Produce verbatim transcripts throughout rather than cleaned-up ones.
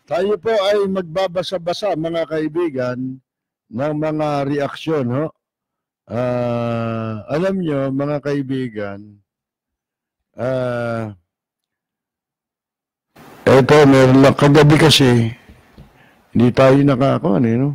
Tayo po ay magbabasa-basa, mga kaibigan, ng mga reaksyon. Ho? Uh, alam nyo, mga kaibigan, uh, eto, meron lang kagabi kasi, hindi tayo nakakakuan eh, no?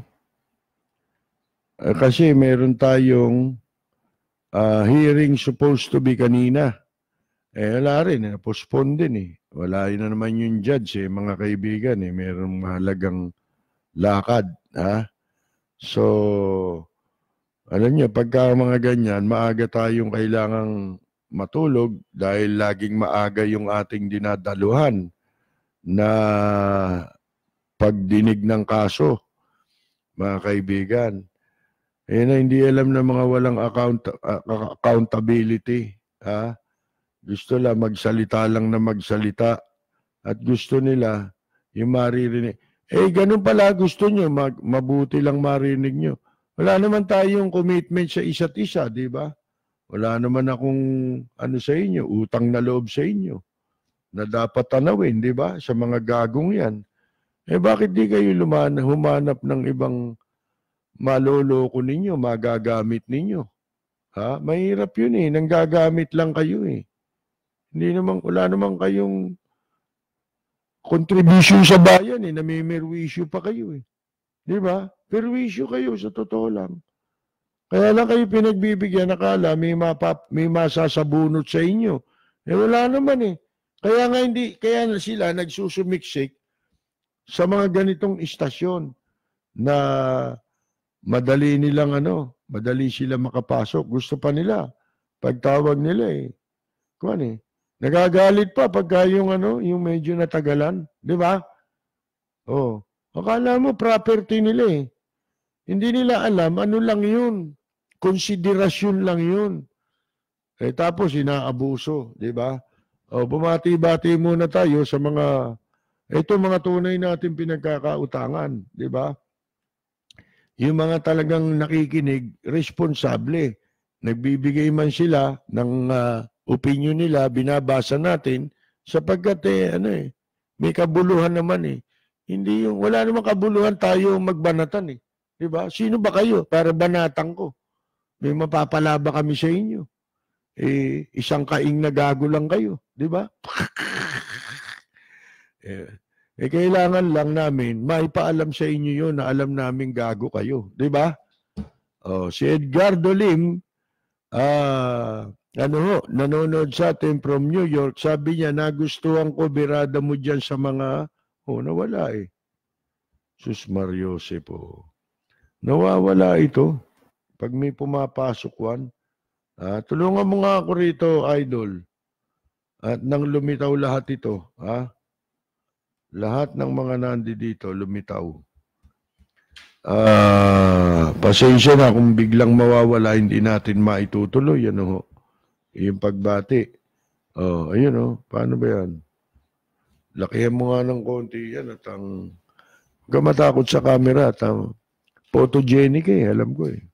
Uh, kasi meron tayong uh, hearing supposed to be kanina. Eh, wala rin, eh, postpone din eh. Wala na naman yung judge eh, mga kaibigan eh. Merong mahalagang lakad, ha? So, alam niyo, pagka mga ganyan, maaga tayong kailangang matulog dahil laging maaga yung ating dinadaluhan na pagdinig ng kaso, mga kaibigan. Eh na hindi alam ng mga walang account, uh, accountability, ha? Gusto lang magsalita lang na magsalita at gusto nila yung maririnig. Eh, ganun pala gusto nyo, mag, mabuti lang marinig nyo. Wala naman tayong commitment sa isa't isa, di ba? Wala naman akong ano sa inyo, utang na loob sa inyo na dapat tanawin, di ba? Sa mga gagong yan. Eh, bakit di kayo luman, humanap ng ibang maloloko ninyo, magagamit ninyo? Ha? Mahirap yun eh, nanggagamit lang kayo eh. Hindi naman, wala naman kayong contribution sa bayan eh, namimerwisyo pa kayo eh. Di ba? Perwisyo kayo sa totoo lang. Kaya lang kayo pinagbibigyan, nakala may, mapap, may masasabunot sa inyo. Eh wala naman eh. Kaya nga hindi, kaya sila nagsusumiksik sa mga ganitong istasyon na madali nilang ano, madali sila makapasok. Gusto pa nila. Pagtawag nila eh. Kuwan eh. Nagagalit pa pagka yung ano, yung medyo natagalan, di ba? Oh, akala mo property nila eh. Hindi nila alam ano lang yun. Konsiderasyon lang yun. Eh tapos inaabuso, di ba? Oh, bumati-bati muna tayo sa mga ito mga tunay natin pinagkakautangan, di ba? Yung mga talagang nakikinig, responsable. Nagbibigay man sila ng uh, opinion nila, binabasa natin, sapagkat eh, ano eh, may kabuluhan naman eh. Hindi yung, wala namang kabuluhan tayo magbanatan eh. Diba? Sino ba kayo para banatan ko? May mapapalaba kami sa inyo. Eh, isang kaing na gago lang kayo. Diba? eh, eh, kailangan lang namin, maipaalam sa inyo yun na alam namin gago kayo. Diba? Oh, si Edgardo Lim, ah, ano ho, nanonood sa atin from New York, sabi niya, nagustuhan ko birada mo dyan sa mga, oh, nawala eh. Sus Mariose po. Nawawala ito. Pag may pumapasok one, ah, tulungan mo nga ako rito, idol. At nang lumitaw lahat ito, ha? Lahat ng mga nandi dito, lumitaw. Ah, pasensya na kung biglang mawawala, hindi natin maitutuloy, ano ho. Yung pagbati. Oh, ayun oh. Paano ba yan? Lakihan mo nga ng konti yan at ang huwag ka matakot sa camera at ang photogenic eh, alam ko eh.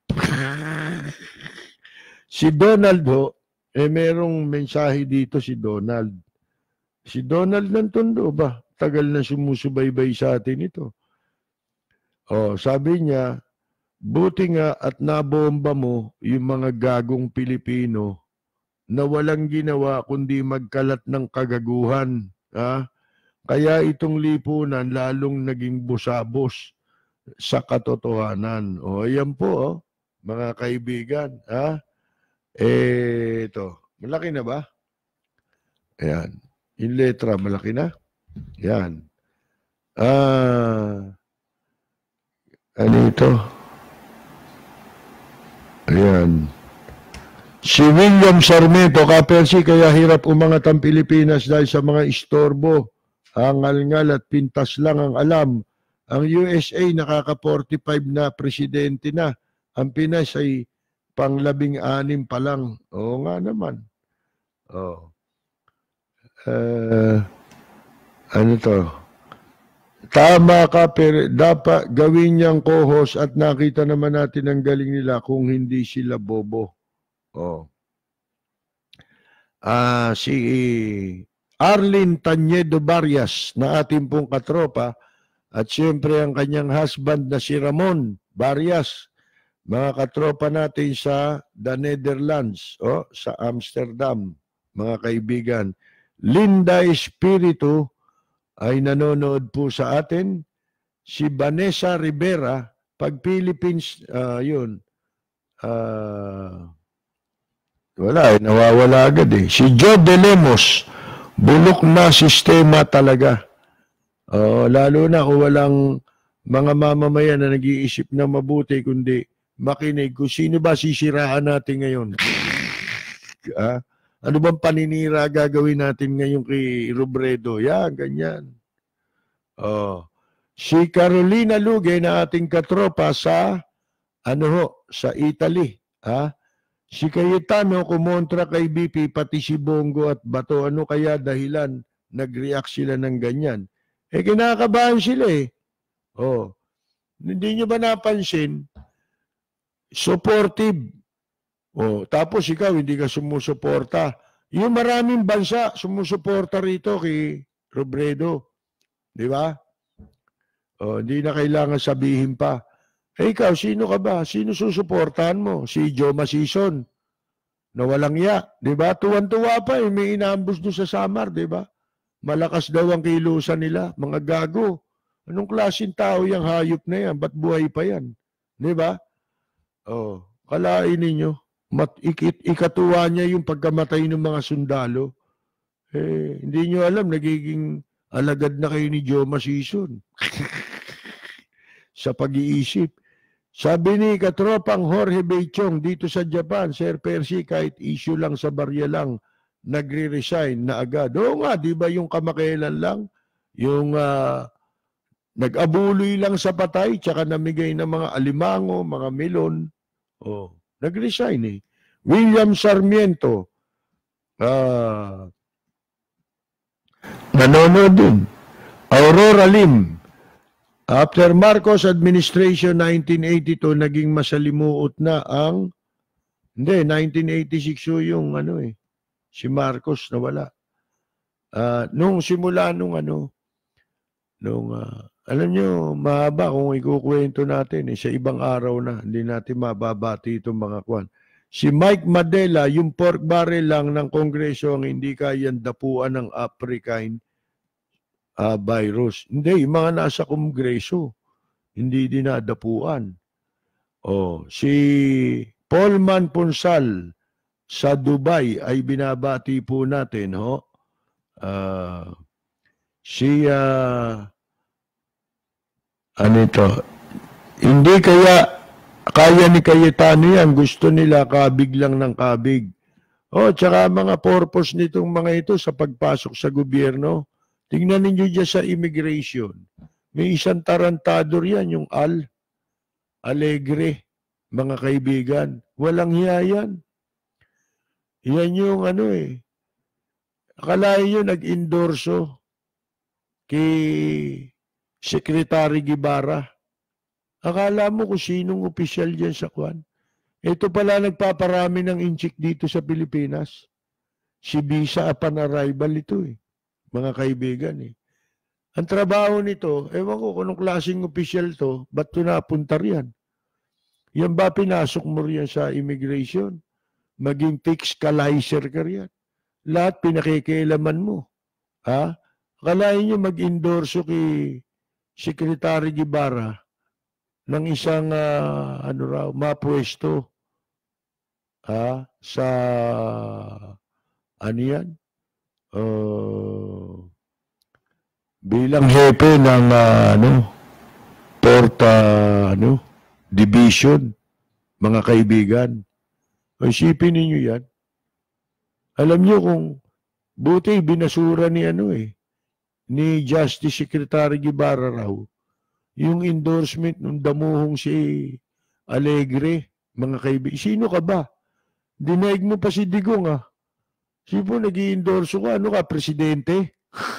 Si Donald ho, eh merong mensahe dito si Donald. Si Donald ng Tondo ba? Tagal na sumusubaybay sa atin ito. Oh, sabi niya, buti nga at nabomba mo yung mga gagong Pilipino na walang ginawa kundi magkalat ng kagaguhan. Ha? Kaya itong lipunan lalong naging busabos sa katotohanan. O, ayan po, oh, mga kaibigan. Ha? Eh, ito. Malaki na ba? Ayan. Yung letra, malaki na? Ayan. Ah, ano ito? Ayan. Si William Sarmiento, ka-Percy, kaya hirap umangat ang Pilipinas dahil sa mga istorbo, hangal-ngal at pintas lang ang alam. Ang U S A nakaka forty-five na presidente na. Ang Pinas ay panglabing anim pa lang. Oo nga naman. Oh. Uh, ano to? Tama ka, pero dapat gawin niyang co-host at nakita naman natin ang galing nila kung hindi sila bobo. Oh. Ah, si Arlene Tanyedo Barrias na ating pong katropa, At siyempre ang kanyang husband na si Ramon Barrias, mga katropa natin sa the Netherlands, oh, sa Amsterdam, mga kaibigan. Linda Espiritu ay nanonood po sa atin. Si Vanessa Rivera, pag Philippines, uh, yun, uh, wala eh, nawawala agad eh. Si Joe De Lemos, bulok na sistema talaga. Uh, lalo na kung walang mga mamamayan na nag-iisip na mabuti, kundi makinig kung sino ba sisiraan natin ngayon. Ah? Ano bang paninira gagawin natin ngayon kay Robredo? Yan, ganyan. Oh. Si Carolina Luge na ating katropa sa ano ho, sa Italy. Ah? Si Cayetano kumontra kay B P, pati si Bongo at Bato. Ano kaya dahilan nag-react sila ng ganyan? Eh, kinakabahan sila eh. Oh. Hindi nyo ba napansin? Supportive. Oh, tapos ikaw hindi ka sumusuporta. Yung maraming bansa sumusuporta rito kay Robredo. Di ba? Oh, hindi na kailangan sabihin pa. Eh ikaw, sino ka ba? Sino susuportahan mo? Si Joe Masison na walang ya. Di ba? Tuwan-tuwa pa eh. May inaambus doon sa Samar. Di ba? Malakas daw ang kilusan nila. Mga gago. Anong klaseng tao yung hayop na yan? Ba't buhay pa yan? Di ba? Oh, kalain ninyo. Mat, ikit, ikatuwa niya yung pagkamatay ng mga sundalo. Eh, hindi nyo alam, nagiging alagad na kayo ni Joe Masison. Sa pag-iisip. Sabi ni katropang Jorge Beichong dito sa Japan, Sir Percy, kahit issue lang sa barya lang, nagre-resign na agad. Oo nga, di ba yung kamakailan lang, yung uh, nag-abuloy lang sa patay, tsaka namigay ng mga alimango, mga melon. Oh, nag-resign eh. William Sarmiento, uh, nanonood din. Aurora Lim, after Marcos administration nineteen eighty-two, naging masalimuot na ang, hindi, nineteen eighty-six yung ano eh, si Marcos na wala. Uh, nung simula nung ano, nung, uh, alam nyo, mahaba kung ikukwento natin eh, sa ibang araw na, hindi natin mababati itong mga kwan. Si Mike Madela, yung pork barrel lang ng Kongreso ang hindi kayang dapuan ng African Uh, virus. Hindi, yung mga nasa Kongreso, hindi dinadapuan. Oh, si Paulman Ponsal sa Dubai ay binabati po natin, ho. Uh, si uh, ano ito? Hindi kaya kaya ni Cayetano yan, gusto nila kabig lang ng kabig. Oh, tsaka mga purpose nitong mga ito sa pagpasok sa gobyerno. Tingnan ninyo dyan sa immigration. May isang tarantado riyan, yung Al Alegre, mga kaibigan. Walang hiya yan. Yan yung ano eh. Akalain nyo nag-endorso kay Secretary Guevara. Akala mo kung sinong opisyal dyan sa kwan. Ito pala nagpaparami ng inchik dito sa Pilipinas. Si visa upon arrival ito eh. Mga kaibigan eh. Ang trabaho nito, ewan ko kung anong klaseng opisyal to, ba't ito napunta riyan? Yan ba pinasok mo riyan sa immigration? Maging fiscalizer ka riyan. Lahat pinakikialaman mo. Ha? Akalain nyo mag-endorso kay Secretary Guevara ng isang uh, ano raw, mapwesto ha? Sa ano yan? Uh, bilang hepe ng uh, ano porta ano division, mga kaibigan. Isipin niyo yan. Alam niyo kung buti binasura ni ano eh ni Justice Secretary Guevara raw yung endorsement ng damuhong si Alegre, mga kaibigan. Sino ka ba? Dinaig mo pa si Digong ah. Sino nag-i-endorso ka? Ano ka, presidente?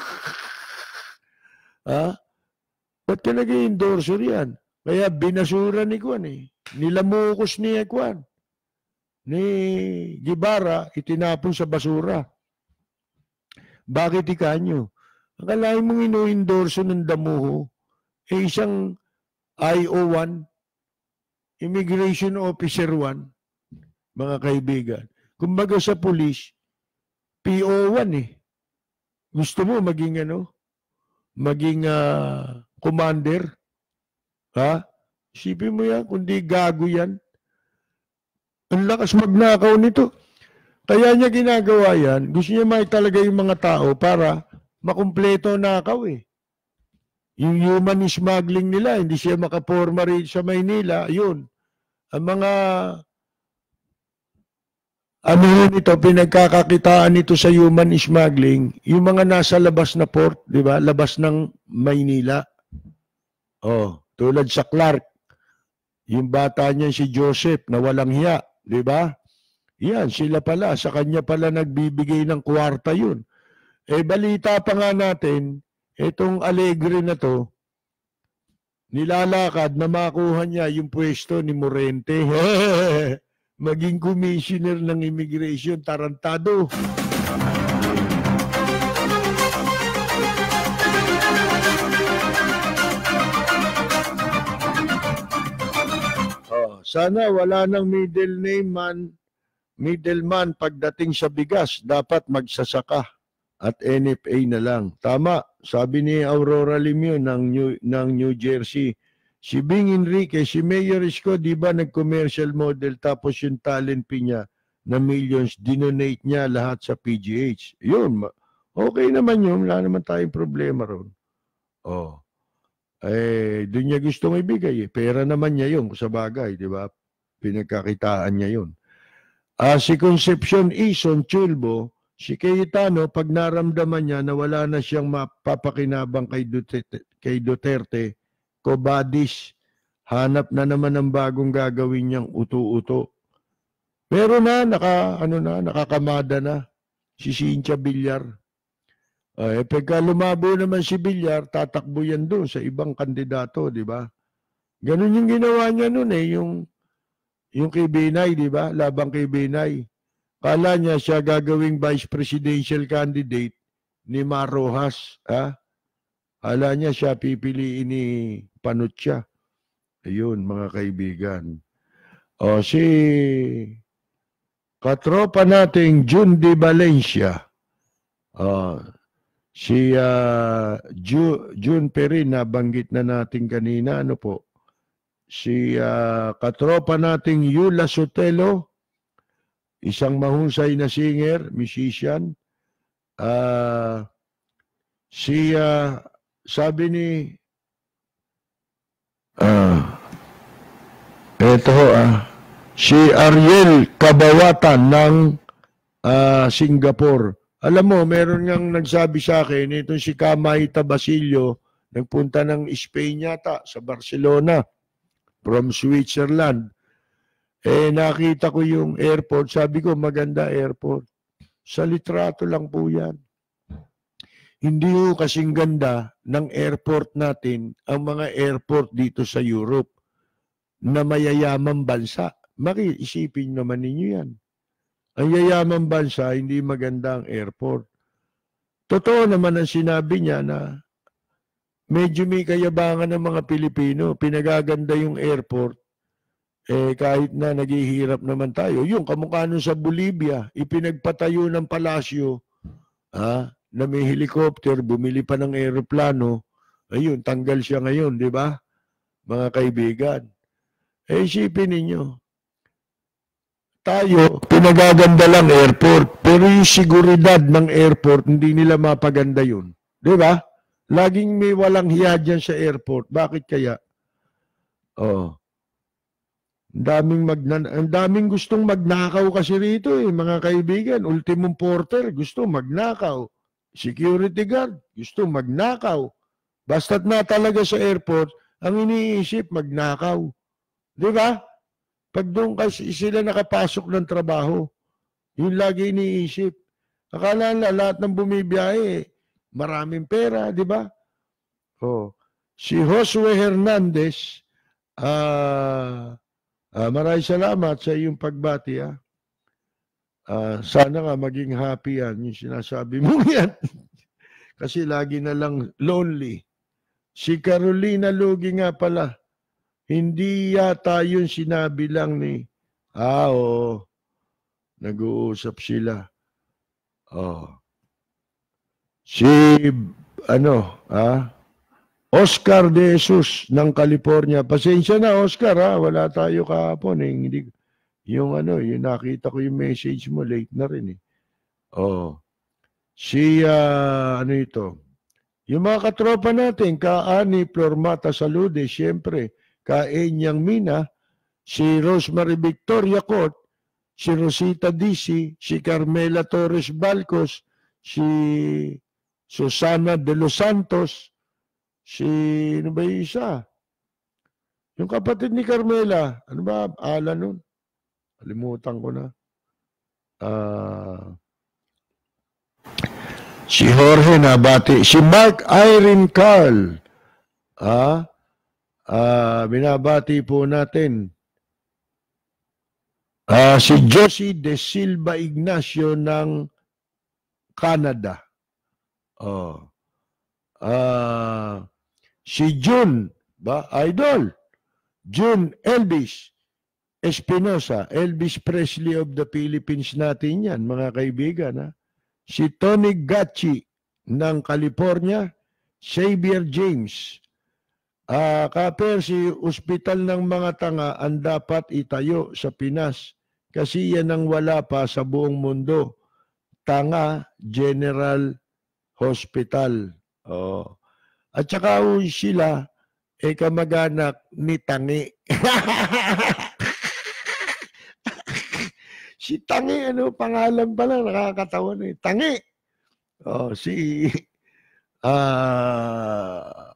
Ha? Ba't ka nag-i-endorso riyan? Kaya binasura ni Kwan eh. Nilamukos ni Kwan. Ni Guevara, itinapon sa basura. Bakit ikanyo? Akalain mong ino-endorso ng damuho eh isang I O one, Immigration Officer one, mga kaibigan. Kumbaga sa police, P O one eh. Gusto mo maging ano? Maging uh, commander? Ha? Isipin mo yan, kundi gago yan. Ang lakas magnakaw nito. Kaya niya ginagawa yan, gusto niya may talaga yung mga tao para makumpleto nakaw eh. Yung human smuggling nila, hindi siya makaporma rin sa Maynila, yun. Ang mga ano yun ito, pinagkakakitaan nito sa human smuggling, yung mga nasa labas na port, di ba? Labas ng Maynila. Oh, tulad sa Clark, yung bata niya si Joseph na walang hiya, di ba? Yan, sila pala, sa kanya pala nagbibigay ng kwarta yun. Eh, balita pa nga natin, itong Alegre na to, nilalakad na makuha niya yung pwesto ni Morente. Maging commissioner ng immigration, tarantado. Oh, sana wala nang middle name man, middleman pagdating sa bigas, dapat magsasaka at N F A na lang. Tama, sabi ni Aurora Limio ng New, ng New Jersey. Si Bing Enrique, si Mayor Isko, di ba nag-commercial model tapos yung talent fee niya na millions, dinonate niya lahat sa P G H. Yun, okay naman yun, wala naman tayong problema ron. Oh. Eh, doon niya gustong ibigay. Eh. Pera naman niya yun, sa bagay, di ba? Pinagkakitaan niya yun. Ah, si Concepcion Ison Chulbo, si Cayetano, pag naramdaman niya na wala na siyang mapapakinabang kay Duterte, kay Duterte, kobadis, hanap na naman ng bagong gagawin niyang uto-uto. Pero na, naka, ano na, nakakamada na, si Cynthia Villar. Uh, eh, pagka lumabo naman si Villar, tatakbo yan doon sa ibang kandidato, di ba? Ganun yung ginawa niya noon eh, yung Yung kay Binay, di ba? Labang kay Binay. Kala niya siya gagawing vice presidential candidate ni Mar Rojas. Ha? Kala niya siya pipiliin ni Panutsia. Ayun, mga kaibigan. O, si katropa nating June de Valencia. O, si uh, Ju, June Perin, nabanggit na natin kanina. Ano po? Si uh, katropa nating Yula Sotelo, isang mahusay na singer, musician. Uh, si, uh, sabi ni, uh, eto uh, si Ariel Kabawatan ng uh, Singapore. Alam mo, meron ngang nagsabi sa akin, itong si Kamaita Basilio, nagpunta ng Spain yata, sa Barcelona. From Switzerland. Eh, nakita ko yung airport. Sabi ko, maganda airport. Sa litrato lang po yan. Hindi ko kasing ganda ng airport natin ang mga airport dito sa Europe na mayayamang bansa. Makiisipin naman ninyo yan. Ang yayamang bansa, hindi maganda ang airport. Totoo naman ang sinabi niya na medyo may kayabangan ng mga Pilipino. Pinagaganda yung airport. Eh, kahit na naghihirap naman tayo. Yung kamukha nun sa Bolivia, ipinagpatayo ng palasyo, ha, na may helicopter, bumili pa ng aeroplano. Ayun, tanggal siya ngayon, di ba? Mga kaibigan. Eh, isipin ninyo. Tayo, pinagaganda lang airport. Pero yung seguridad ng airport, hindi nila mapaganda yun. Di ba? Laging may walang hiya dyan sa airport. Bakit kaya? Oh. Ang daming, magnan ang daming gustong magnakaw kasi rito eh, mga kaibigan. Ultimong porter, gusto magnakaw. Security guard, gusto magnakaw. Basta't na talaga sa airport, ang iniisip, magnakaw. Di ba? Pag doon kasi sila nakapasok ng trabaho, yun lagi iniisip. Akala na lahat ng bumibiyahe, maraming pera, di ba? Oh. Si Josue Hernandez, ah, uh, uh, maraming salamat sa iyong pagbati. Ah. Uh, sana nga maging happy yan, yung sinasabi mo yan. Kasi lagi na lang lonely. Si Carolina Lugi nga pala, hindi yata yun sinabi lang ni, ah, oo, nag-uusap sila. Oh. Si, ano, ah, Oscar De Jesus ng California. Pasensya na, Oscar, ha? Wala tayo kahapon, eh. Hindi, yung ano, yung nakita ko yung message mo, late na rin, eh. Oh. Si, uh, ano ito, yung mga katropa natin, ka-Ani, Flormata Salude, siyempre, ka-Enyang Mina, si Rosemary Victoria Court, si Rosita Disi, si Carmela Torres Balcos, si Susana de los Santos, si, ano ba yung isa? Yung kapatid ni Carmela, ano ba, ala nun? Kalimutan ko na. Ah... Uh, Si Jorge nabati. Si Mark Irene Carl. Ah, ah, binabati po natin. Ah, si Josie De Silva Ignacio ng Canada. Oh. Ah, si June, ba? Idol. June Elvis Espinosa. Elvis Presley of the Philippines natin yan, mga kaibigan, ha? Si Tony Gacci ng California, Xavier James. Uh, Kaper, si Ospital ng Mga Tanga ang dapat itayo sa Pinas kasi yan ang wala pa sa buong mundo. Tanga General Hospital. Oh. At saka sila, eh kamag-anak ni Tangi. Si Tangi, ano, pangalan pala, nakakatawa na eh. Tangi. Oh, si, ah, uh,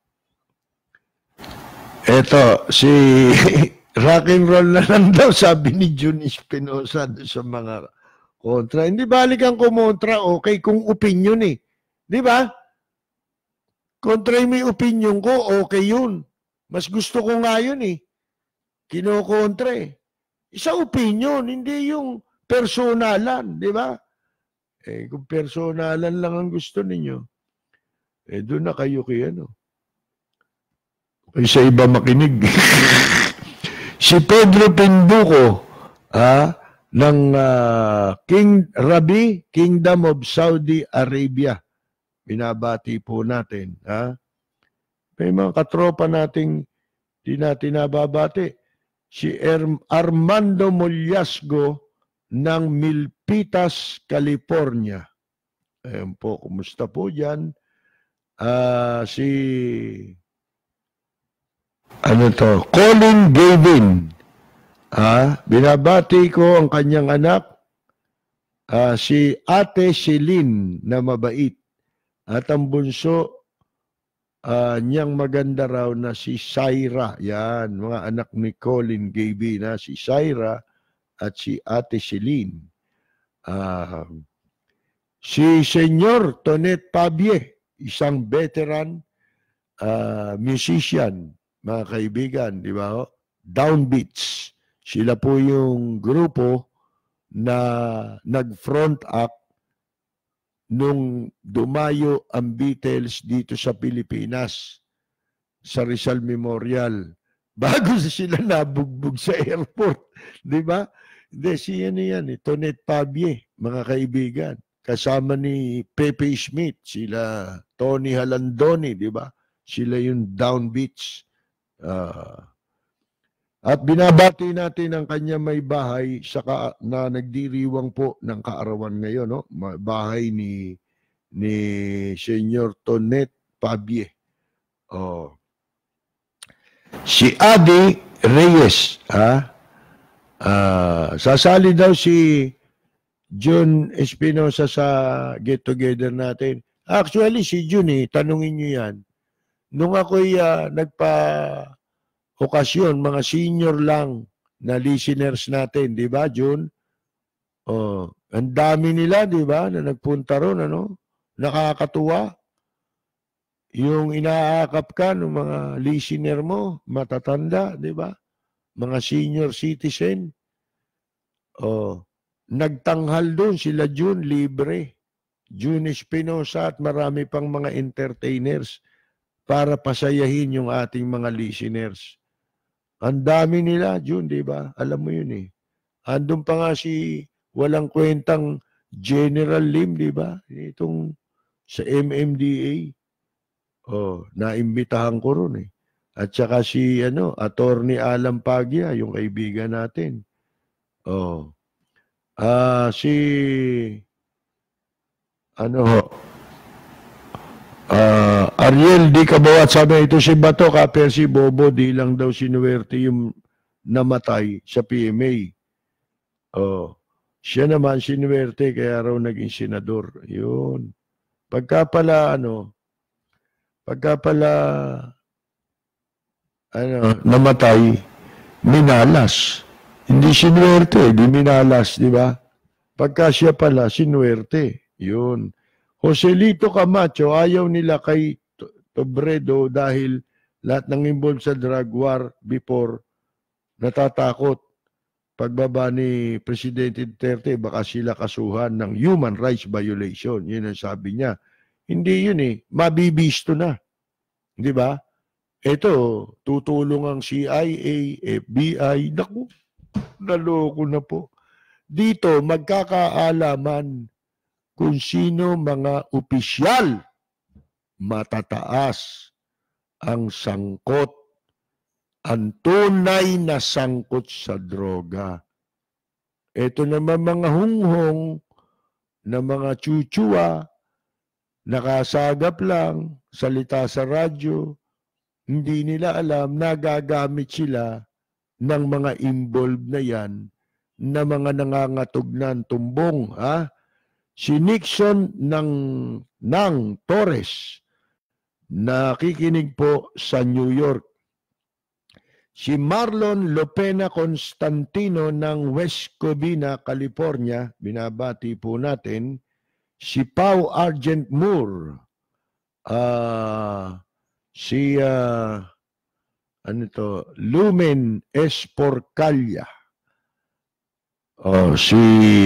eto, si rock and roll na lang daw, sabi ni June Espinosa sa mga kontra. Hindi balik ang kumontra, okay, kung opinion eh. Di ba? Kontra yung opinion ko, okay yun. Mas gusto ko nga yun eh. Kinokontra eh. Isa opinion, hindi yung personalan, di ba? Eh, kung personalan lang ang gusto ninyo, eh, doon na kayo kay ano. Kaya sa iba makinig. Si Pedro Pinduco, ah, ng uh, King Rabi, Kingdom of Saudi Arabia. Binabati po natin. Ha? May mga katropa nating di natin nababati. Si Armando Mollasgo ng Milpitas, California. Ayan po, kumusta po dyan? Uh, si, ano to, Colin Gavin. Ah, binabati ko ang kanyang anak, uh, si Ate Celine na mabait. At ang bunso, Uh, niyang maganda raw na si Syra. Yan, mga anak ni Colin Gaby na si Syra at si Ate Celine. Uh, si Senyor Tonet Pabie, isang veteran uh, musician, mga kaibigan, di ba? Downbeats. Sila po yung grupo na nag-front act nung dumayo ang Beatles dito sa Pilipinas, sa Rizal Memorial, bago sila nabugbog sa airport. Di ba? Hindi, si ano yan, eh, Tonet Pabie, mga kaibigan. Kasama ni Pepe Smith, sila Tony Halandoni, di ba? Sila yung Downbeats. Uh, at binabati natin ang kanya may bahay saka na nagdiriwang po ng kaarawan ngayon, no? Bahay ni ni Senyor Tonet Pabie. Oh. Si Adi Reyes, ha? Uh, sasali daw si June Espinosa sa get together natin. Actually si June, eh, tanungin niyo yan. Nung ako'y uh, nagpa okasyon, mga senior lang na listeners natin, di ba, June? Oh, ang dami nila, di ba, na nagpunta ron, ano? Nakakatuwa. Yung inaakap ka ng mga listener mo, matatanda, di ba? Mga senior citizen. Oh, nagtanghal doon sila June, libre. June Espinosa at marami pang mga entertainers. para pasayahin yung ating mga listeners. Ang dami nila, Jun, di ba? Alam mo yun eh. Andun pa nga si walang kwentang General Lim, di ba? Itong sa M M D A. Oh, naimbitahan ko ron eh. At saka si ano, Attorney Alan Pagya, yung kaibigan natin. Oh. Ah, si ano ho? Uh, Ariel, di kabawat sabi ito si Bato, ka Percy Bobo, di lang daw sinuwerte yung namatay sa P M A. Oh, siya naman sinuwerte kaya raw naging senador. Yun. Pagka pala ano, pagka pala ano, namatay, minalas. Hindi sinuwerte, di minalas, di ba? Pagka siya pala, sinuwerte. Yun. Joselito Camacho, ayaw nila kay Tobredo dahil lahat ng involved sa drug war before natatakot. Pagbaba ni Presidente Duterte, baka sila kasuhan ng human rights violation. Yun ang sabi niya. Hindi yun eh. Mabibisto na. Di ba? Ito, tutulong ang C I A, F B I. Naku, naloko na po. Dito, magkakaalaman kung sino mga opisyal matataas ang sangkot, ang tunay na sangkot sa droga. Ito naman mga hunghong na mga chuchua, nakasagap lang, salita sa radyo, hindi nila alam, nagagamit sila ng mga involved na yan na mga nangangatog ng tumbong. Ha? Si Nixon ng, ng Torres, nakikinig po sa New York. Si Marlon Lopena Constantino ng West Covina, California, binabati po natin. Si Pau Argent Moore, uh, si uh, ano to, Lumen Esporcalia, oh, si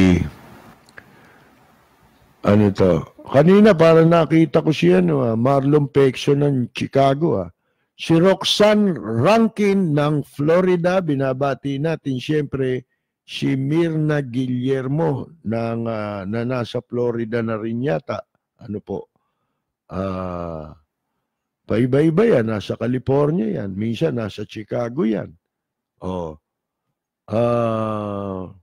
ano to, kanina parang nakita ko siya, no, ah, Marlon Pexo ng Chicago, ah. Si Roxanne Rankin ng Florida, binabati natin siyempre si Mirna Guillermo ng, uh, na nasa Florida na rin yata. Ano po? Ah, uh, paiba-iba yan, nasa California yan, minsan nasa Chicago yan. Oh. Ah,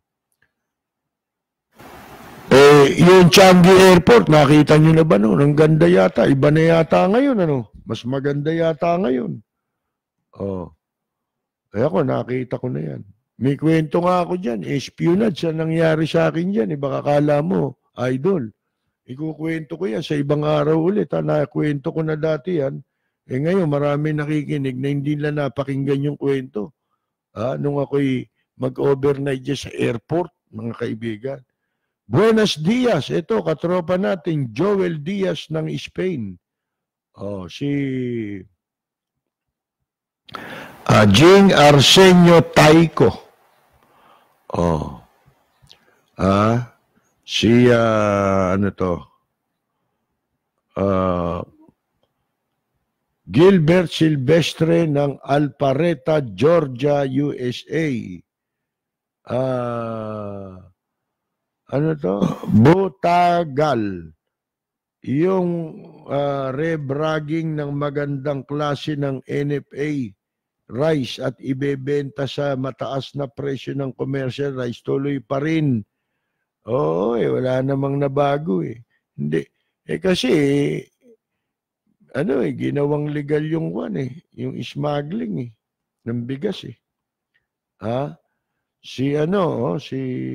uh, eh, yung Changi Airport, nakita nyo na ba no? Ang ganda yata, iba na yata ngayon, ano? Mas maganda yata ngayon. Oh. Kaya ako, nakita ko na yan. May kwento nga ako dyan, espionage ang nangyari sa akin dyan. Eh, baka kala mo, idol. Ikukwento ko yan sa ibang araw ulit. Ha? Nakwento ko na dati yan. Eh ngayon, marami nakikinig na hindi na napakinggan yung kwento. Ha? Nung ako'y mag-overnight dyan sa airport, mga kaibigan. Buenos dias. Ito, katropa natin, Joel Diaz ng Spain. Oh, si uh, Jing Arsenio Taiko. Oh. Ah, si uh, ano to? Uh, Gilbert Silvestre ng Alpharetta, Georgia, U S A. Ah, ano to? Butagal. Yung uh, rebragging ng magandang klase ng N F A rice at ibebenta sa mataas na presyo ng commercial rice, tuloy pa rin. Oo, eh, wala namang nabago eh. Hindi. Eh kasi, eh, ano eh, ginawang legal yung one eh, yung smuggling eh, ng bigas eh. Ha? Si ano, oh, si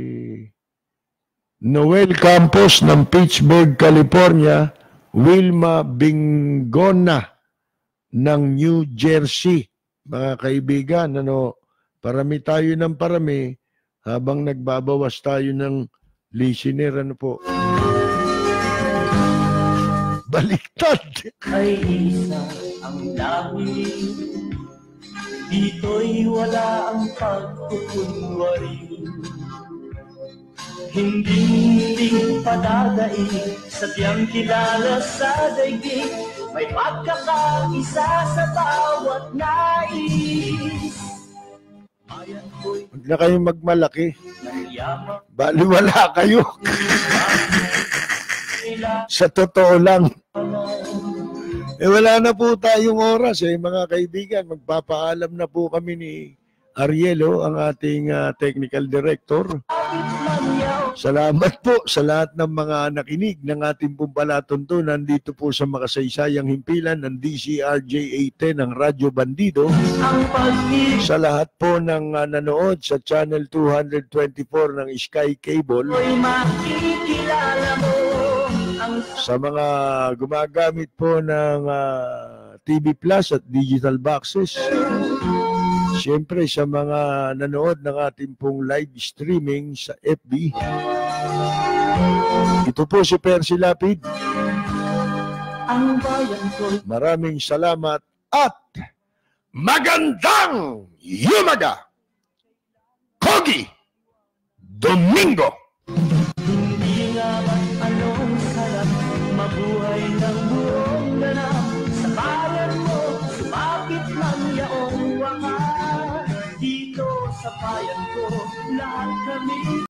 Noel Campos ng Pittsburgh, California, Wilma Bingona ng New Jersey. Mga kaibigan, ano, parami tayo ng parami habang nagbabawas tayo ng listener, ano po. Baliktad. Ay isa ang lahi, dito'y wala ang pagkukunwari. Hindi padadai sa tiyang kilala sa daigdig, may pagkakaisa sa bawat nais. Bayan ko'y Huwag na kayong magmalaki. nagyaman, Baliwala kayo. Sa totoo lang. Eh wala na po tayong oras eh mga kaibigan. Magpapaalam na po kami ni Arielo, ang ating uh, technical director. Salamat po sa lahat ng mga nakinig ng ating pong palatuntunan dito po sa makasaysayang himpilan ng D Z R J eight ten ng Radyo Bandido. Sa lahat po ng uh, nanood sa channel two twenty-four ng Sky Cable. Sa mga gumagamit po ng uh, T V Plus at digital boxes. Siyempre sa mga nanood ng ating pong live streaming sa F B. Ito po si PERCY Lapid. ang bayan ko'y Maraming salamat at magandang yumaga! Kogi Domingo! hindi nga ba't anong sarap mabuhay ng buong ganap sa bayan mo, sumapit man yaong wakas. Dito sa bayan ko, lahat kami